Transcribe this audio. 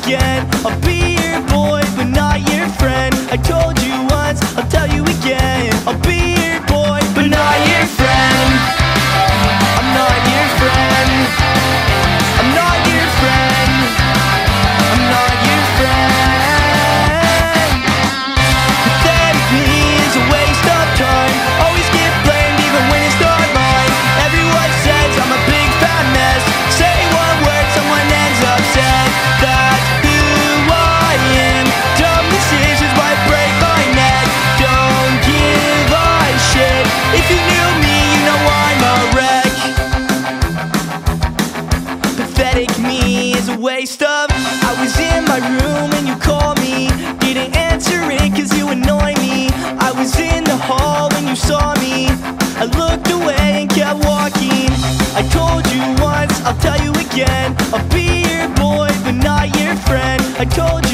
again. I'll be your boy, but not your friend. I told you once, I'll tell you again. I'll be your boy, but not your friend. I'm not your friend. I'm not your friend. I'm not your friend. Pathetic me is a waste of time. Always get blamed even when it's not mine. Everyone says I'm a big fat mess. Say one word, someone ends up sad. That's who I am. Dumb decisions might break my neck. Don't give a shit. If you knew me, you know I'm a wreck. Pathetic me is a waste of. I was in my room and you called me. Didn't answer it cause you annoy me. I was in the hall when you saw me. I looked away and kept walking. I told you once, I'll tell you again. I'll be your boy, but not your friend. I told you